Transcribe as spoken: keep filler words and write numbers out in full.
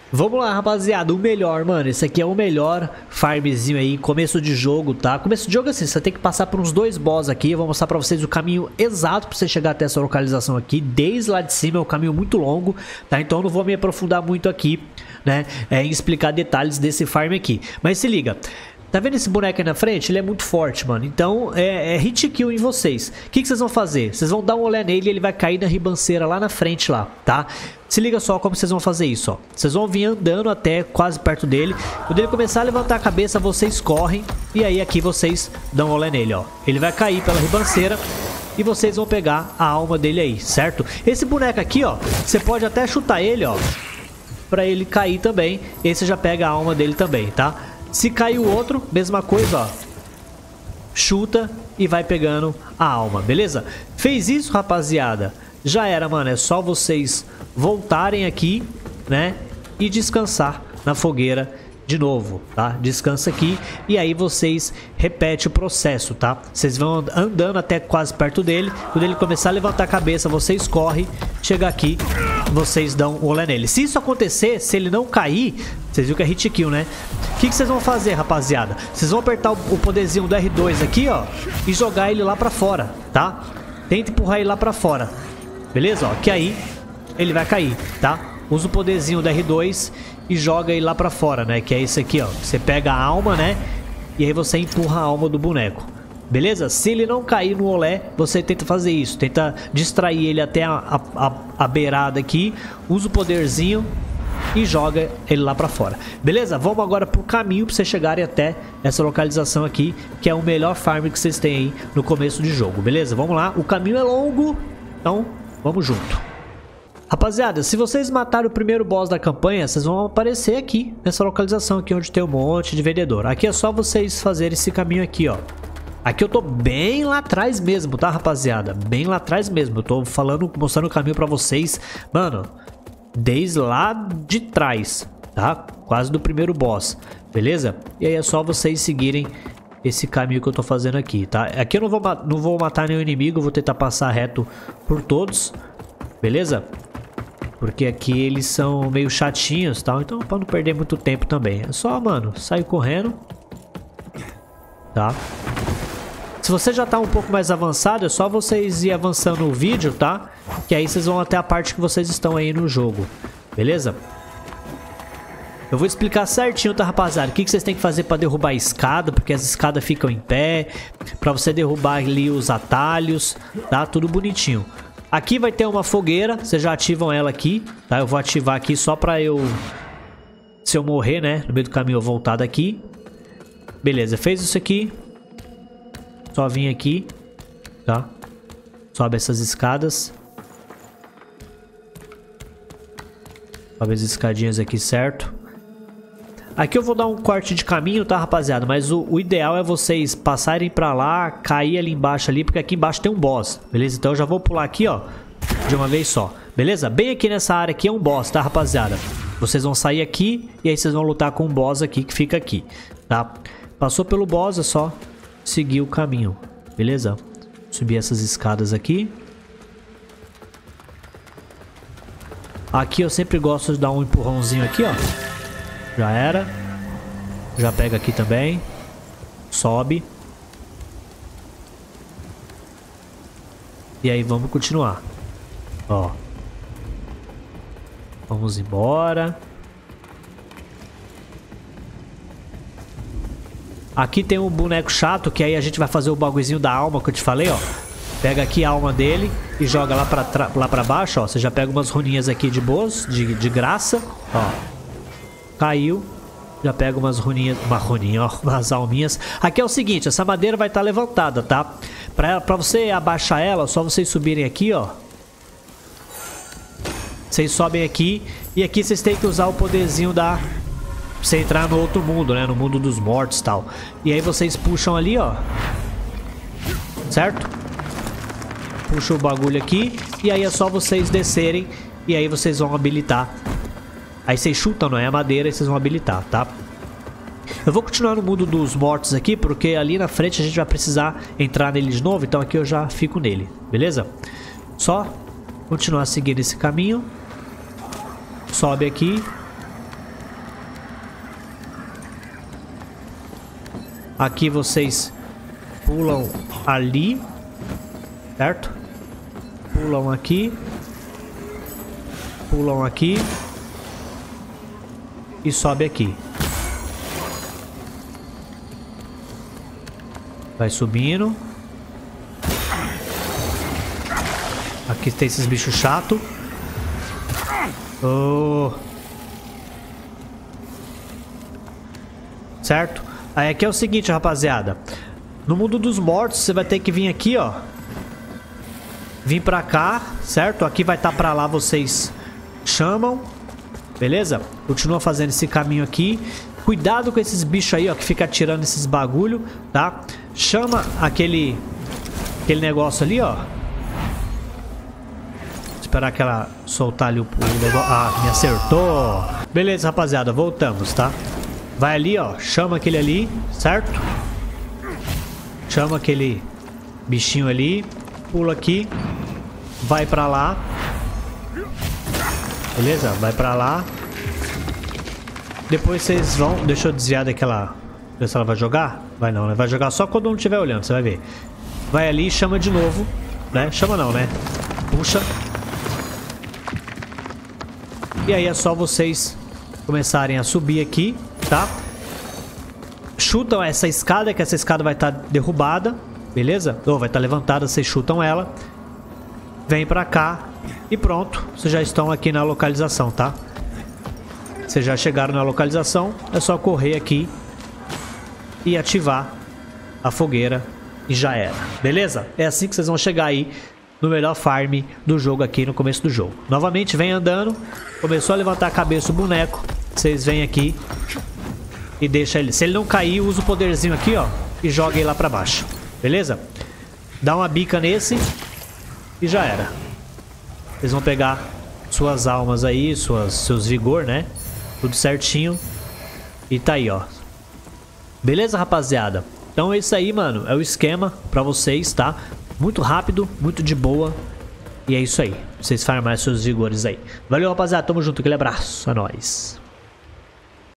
Vamos lá, rapaziada, o melhor, mano, esse aqui é o melhor farmzinho aí, começo de jogo, tá? Começo de jogo assim, você tem que passar por uns dois boss aqui, eu vou mostrar pra vocês o caminho exato pra você chegar até essa localização aqui, desde lá de cima, é um caminho muito longo, tá? Então eu não vou me aprofundar muito aqui, né, é, em explicar detalhes desse farm aqui, mas se liga. Tá vendo esse boneco aí na frente? Ele é muito forte, mano. Então é, é hit kill em vocês. O que, que vocês vão fazer? Vocês vão dar um olé nele e ele vai cair na ribanceira lá na frente lá, tá? Se liga só como vocês vão fazer isso, ó. Vocês vão vir andando até quase perto dele. Quando ele começar a levantar a cabeça, vocês correm. E aí aqui vocês dão um olé nele, ó. Ele vai cair pela ribanceira e vocês vão pegar a alma dele aí, certo? Esse boneco aqui, ó, você pode até chutar ele, ó, pra ele cair também. E aí você já pega a alma dele também, tá? Se cair o outro, mesma coisa, ó. Chuta e vai pegando a alma, beleza? Fez isso, rapaziada? Já era, mano. É só vocês voltarem aqui, né? E descansar na fogueira de novo, tá? Descansa aqui e aí vocês repetem o processo, tá? Vocês vão andando até quase perto dele. Quando ele começar a levantar a cabeça, vocês correm. Chega aqui, vocês dão um olé nele. Se isso acontecer, se ele não cair, vocês viram que é hit kill, né? O que, que vocês vão fazer, rapaziada? Vocês vão apertar o, o poderzinho do R dois aqui, ó, e jogar ele lá pra fora, tá? Tenta empurrar ele lá pra fora, beleza? Ó, que aí ele vai cair, tá? Usa o poderzinho do R dois e joga ele lá pra fora, né? Que é esse aqui, ó. Você pega a alma, né? E aí você empurra a alma do boneco. Beleza? Se ele não cair no olé, você tenta fazer isso. Tenta distrair ele até a, a, a beirada aqui. Usa o poderzinho e joga ele lá pra fora. Beleza? Vamos agora pro caminho pra vocês chegarem até essa localização aqui, que é o melhor farm que vocês têm aí no começo de jogo. Beleza? Vamos lá. O caminho é longo, então vamos junto. Rapaziada, se vocês matarem o primeiro boss da campanha, vocês vão aparecer aqui, nessa localização aqui onde tem um monte de vendedor. Aqui é só vocês fazerem esse caminho aqui, ó. Aqui eu tô bem lá atrás mesmo, tá, rapaziada? Bem lá atrás mesmo. Eu tô falando, mostrando o caminho pra vocês, mano, desde lá de trás, tá? Quase do primeiro boss, beleza? E aí é só vocês seguirem esse caminho que eu tô fazendo aqui, tá? Aqui eu não vou, não vou matar nenhum inimigo, eu vou tentar passar reto por todos, beleza? Porque aqui eles são meio chatinhos, tal. Então, pra não perder muito tempo também. É só, mano, sair correndo. Tá? Se você já tá um pouco mais avançado, é só vocês ir avançando o vídeo, tá? Que aí vocês vão até a parte que vocês estão aí no jogo. Beleza? Eu vou explicar certinho, tá, rapaziada? O que, que vocês têm que fazer pra derrubar a escada. Porque as escadas ficam em pé. Pra você derrubar ali os atalhos. Tá? Tudo bonitinho. Aqui vai ter uma fogueira, vocês já ativam ela aqui, tá? Eu vou ativar aqui só pra eu... Se eu morrer, né? No meio do caminho eu voltar daqui. Beleza, fez isso aqui. Só vim aqui, tá? Sobe essas escadas. Sobe as escadinhas aqui, certo? Aqui eu vou dar um corte de caminho, tá, rapaziada? Mas o, o ideal é vocês passarem pra lá, cair ali embaixo ali, porque aqui embaixo tem um boss, beleza? Então eu já vou pular aqui, ó, de uma vez só, beleza? Bem aqui nessa área aqui é um boss, tá, rapaziada? Vocês vão sair aqui e aí vocês vão lutar com o boss aqui que fica aqui, tá? Passou pelo boss, é só seguir o caminho, beleza? Subir essas escadas aqui. Aqui eu sempre gosto de dar um empurrãozinho aqui, ó. Já era. Já pega aqui também. Sobe. E aí vamos continuar. Ó. Vamos embora. Aqui tem um boneco chato, que aí a gente vai fazer o bagulhozinho da alma que eu te falei, ó. Pega aqui a alma dele e joga lá pra, lá pra baixo, ó. Você já pega umas runinhas aqui de boas, de, de graça, ó. Caiu. Já pega umas runinhas, uma runinha, ó, umas alminhas. Aqui é o seguinte, essa madeira vai estar levantada, tá? Pra, pra você abaixar ela, só vocês subirem aqui, ó. Vocês sobem aqui. E aqui vocês têm que usar o poderzinho da... Pra você entrar no outro mundo, né? No mundo dos mortos e tal. E aí vocês puxam ali, ó. Certo? Puxa o bagulho aqui. E aí é só vocês descerem. E aí vocês vão habilitar. Aí vocês chutam, não é? A madeira e vocês vão habilitar, tá? Eu vou continuar no mundo dos mortos aqui, porque ali na frente a gente vai precisar entrar nele de novo. Então aqui eu já fico nele, beleza? Só continuar seguindo esse caminho. Sobe aqui. Aqui vocês pulam ali, certo? Pulam aqui. Pulam aqui. E sobe aqui. Vai subindo. Aqui tem esses bichos chatos. Oh. Certo? Aí aqui é o seguinte, rapaziada. No mundo dos mortos, você vai ter que vir aqui, ó. Vir pra cá, certo? Aqui vai estar pra lá, vocês chamam. Beleza? Continua fazendo esse caminho aqui. Cuidado com esses bichos aí, ó, que fica atirando esses bagulho, tá? Chama aquele aquele negócio ali, ó. Esperar que ela soltar ali o, o negócio. Ah, me acertou. Beleza, rapaziada, voltamos, tá? Vai ali, ó, chama aquele ali, certo? Chama aquele bichinho ali. Pula aqui. Vai pra lá. Beleza? Vai pra lá. Depois vocês vão... Deixa eu desviar daquela... Ver se ela vai jogar. Vai não, né? Vai jogar só quando não estiver olhando, você vai ver. Vai ali e chama de novo, né? Chama não, né? Puxa. E aí é só vocês começarem a subir aqui, tá? Chutam essa escada, que essa escada vai estar derrubada, beleza? Ou vai estar levantada, vocês chutam ela. Vem pra cá e pronto. Vocês já estão aqui na localização, tá? Vocês já chegaram na localização. É só correr aqui e ativar a fogueira e já era, beleza? É assim que vocês vão chegar aí no melhor farm do jogo aqui no começo do jogo. Novamente, vem andando. Começou a levantar a cabeça o boneco. Vocês vêm aqui e deixa ele. Se ele não cair, usa o poderzinho aqui, ó, e joga ele lá pra baixo, beleza? Dá uma bica nesse e já era. Vocês vão pegar suas almas aí, suas, seus vigor, né? Tudo certinho. E tá aí, ó. Beleza, rapaziada? Então é isso aí, mano. É o esquema pra vocês, tá? Muito rápido, muito de boa. E é isso aí. Vocês farmam seus vigores aí. Valeu, rapaziada. Tamo junto. Aquele abraço. É nóis.